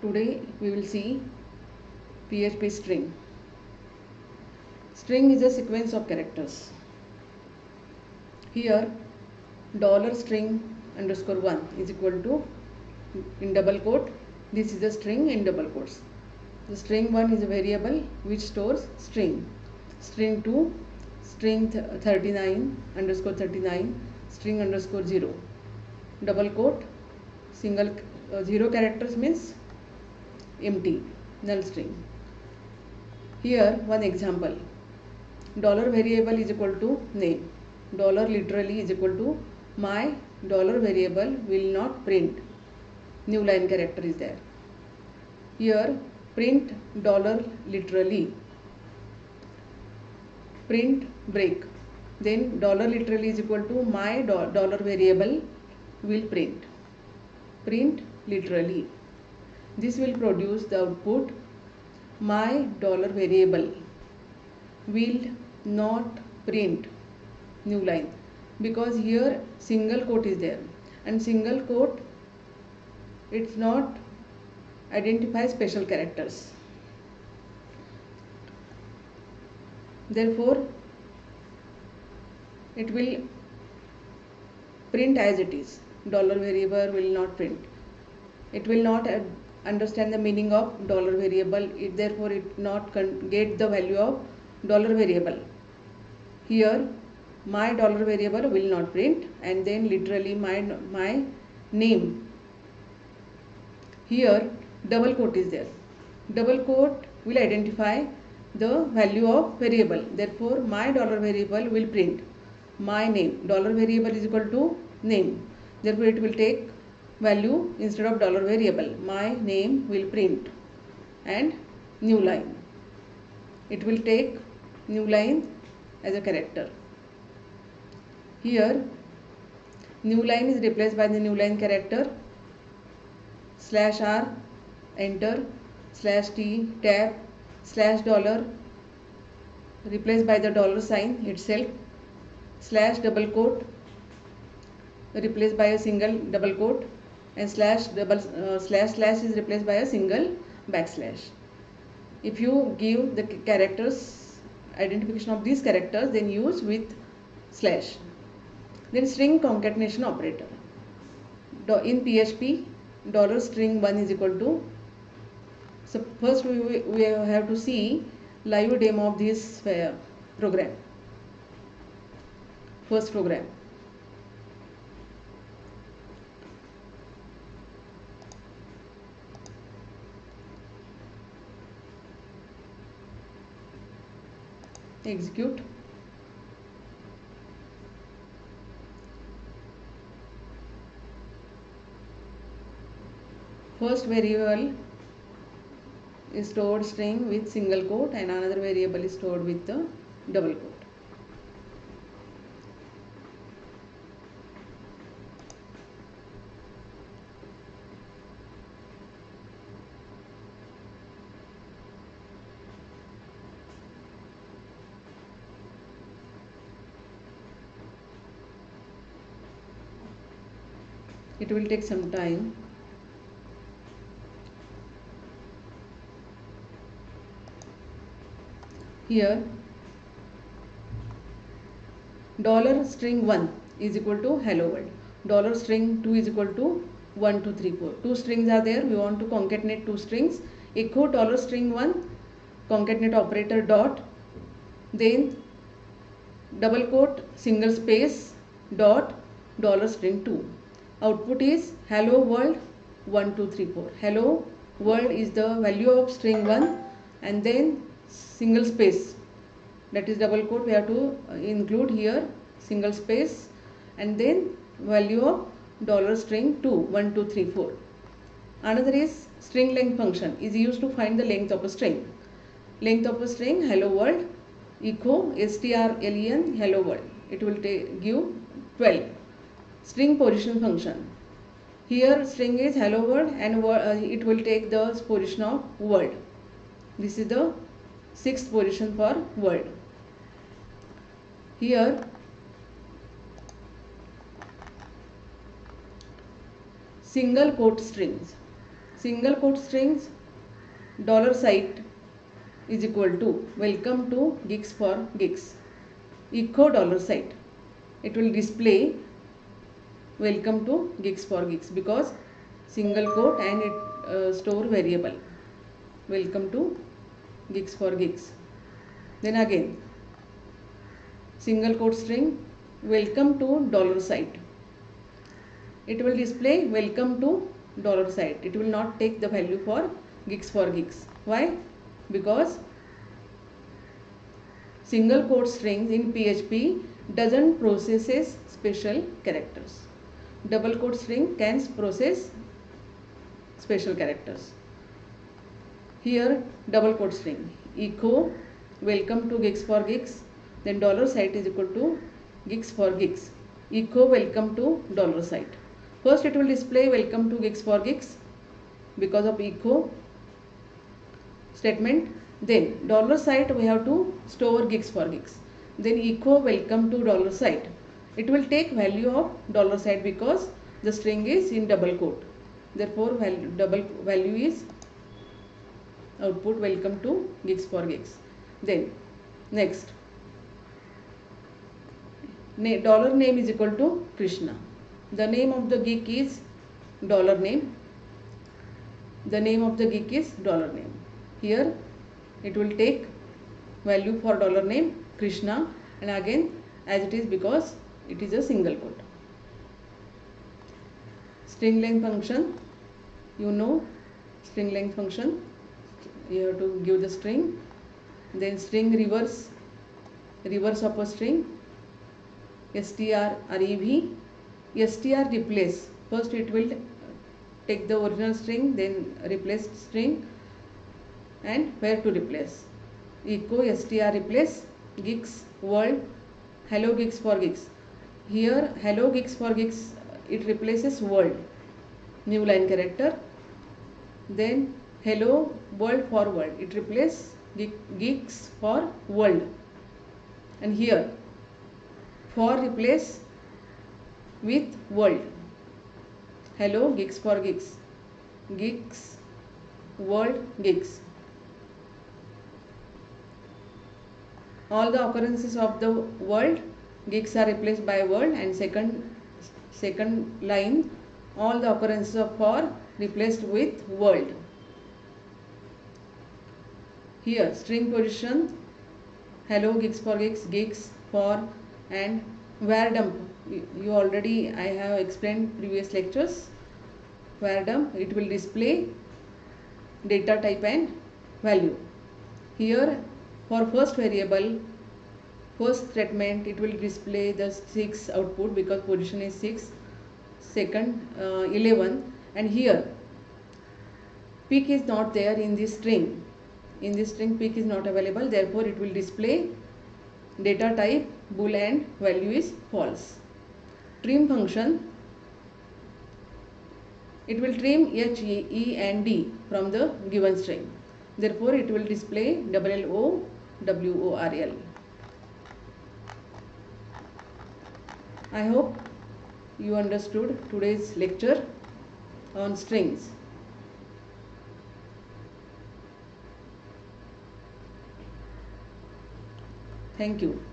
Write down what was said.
Today we will see PHP string. String is a sequence of characters. Here $string_1 is equal to, in double quote, this is a string in double quotes. The string 1 is a variable which stores string. String 2, string 39_39, string_0. Double quote, single 0 characters means empty, null string. Here one example, $variable is equal to name. $literally is equal to my $variable will not print. New line character is there. Here print $literally. Print break. Then $literally is equal to my $variable will print. Print literally. This will produce the output my $variable will not print. New line, because here single quote is there, and single quote it's not identify special characters. Therefore it will print as it is. $variable will not print. It will not understand the meaning of $variable. Therefore it not get the value of $variable. Here my $variable will not print, and then literally my name. Here double quote is there. Double quote will identify the value of variable. Therefore my $variable will print my name. $variable is equal to name. Therefore it will take value instead of $variable. My name will print, and new line. It will take new line as a character. Here new line is replaced by the new line character /r, enter, /t, tab, $, replaced by the $sign itself, /double quote, replaced by a single double quote, and slash is replaced by a single backslash. If you give the characters identification of these characters, then use with slash. Then string concatenation operator. In PHP, $string1 is equal to. So first we have to see live demo of this program. First program. Execute. First variable is stored string with single quote, and another variable is stored with the double quote. It will take some time. Here $string1 is equal to hello world. $string2 is equal to 1 2 3 4. Two strings are there. We want to concatenate two strings. Echo $string1 concatenate operator dot, then double quote single space dot $string2. Output is hello world 1 2 3 4. Hello world is the value of string 1, and then single space, that is double quote, we have to include here single space, and then value of $string2 1 2 3 4. Another is string length function is used to find the length of a string. Length of a string hello world echo strlen hello world. It will give 12. String position function. Here string is hello world, and it will take the position of world. This is the 6th position for world. Here single quote strings. Single quote strings dollar site is equal to welcome to gigs for gigs. Echo dollar site, it will display welcome to gigs for gigs because single quote and it store variable welcome to gigs for gigs. Then again single quote string welcome to dollar site, it will display welcome to dollar site. It will not take the value for gigs for gigs. Why? Because single quote strings in PHP doesn't processes special characters. Double quote string can process special characters. Here double quote string echo welcome to gigs for gigs, then dollar site is equal to gigs for gigs, echo welcome to dollar site. First it will display welcome to gigs for gigs because of echo statement. Then dollar site we have to store gigs for gigs. Then echo welcome to dollar site. It will take value of dollar site because the string is in double quote. Therefore double value is output welcome to gigs for gigs. Then next dollar name is equal to Krishna. The name of the gig is dollar name. The name of the gig is dollar name. Here it will take value for dollar name Krishna, and again as it is because it is a single quote. String length function, you know string length function, you have to give the string, then string reverse of a string, str rev, str replace. First it will take the original string, then replace string, and where to replace. Echo str replace gigs world hello gigs for gigs. Here hello gigs for gigs it replaces world, new line character. Then hello world for world, it replaces gigs for world. And here for replace with world, hello gigs for gigs, gigs world gigs. All the occurrences of the world gigs are replaced by world, and second line all the occurrences of for replaced with world. Here string position hello gigs for gigs, gigs for, and var dump you already I have explained previous lectures. Var dump it will display data type and value. Here for first variable first statement it will display the 6 output because position is 6, second 11, and here peak is not there in this string. In this string peak is not available, therefore it will display data type bool and value is false. Trim function, it will trim H, E and D from the given string, therefore it will display WORL. I hope you understood today's lecture on strings. Thank you.